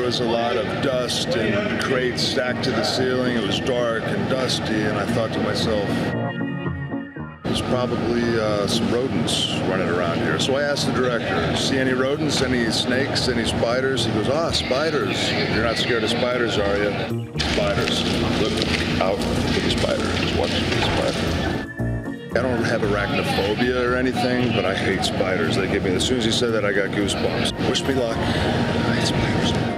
was a lot of dust and crates stacked to the ceiling. It was dark and dusty, and I thought to myself, there's probably some rodents running around here. So I asked the director, see any rodents, any snakes, any spiders? He goes, spiders. You're not scared of spiders, are you? Spiders. Look out for the spider. Just watch the spider. I don't have arachnophobia or anything, but I hate spiders. They give me, as soon as he said that, I got goosebumps. Wish me luck. I hate spiders.